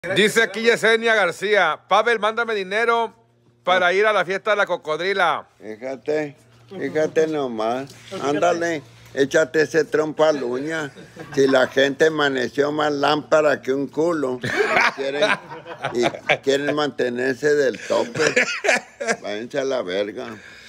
Dice aquí Yesenia García, Pavel, mándame dinero para ir a la fiesta de la cocodrila. Fíjate nomás, ándale, échate ese trompo a la uña. Si la gente amaneció más lámpara que un culo y quieren mantenerse del tope, váyanse a la verga.